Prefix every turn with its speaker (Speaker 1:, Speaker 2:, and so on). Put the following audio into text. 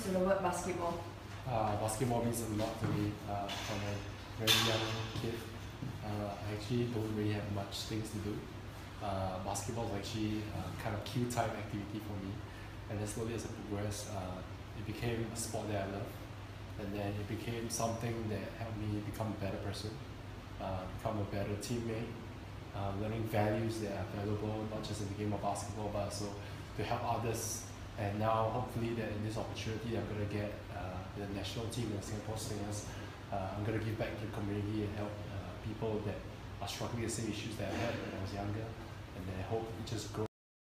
Speaker 1: to the word basketball?
Speaker 2: Basketball means a lot to me from a very young kid. I actually don't really have much things to do. Basketball is actually kind of cue time activity for me, and then slowly as I progressed, it became a sport that I love, and then it became something that helped me become a better person, become a better teammate, learning values that are valuable not just in the game of basketball but also to help others. And now hopefully that in this opportunity I'm going to get the national team of Singapore Slingers, I'm going to give back to the community and help people that are struggling with the same issues that I had when I was younger, and then I hope it just grows.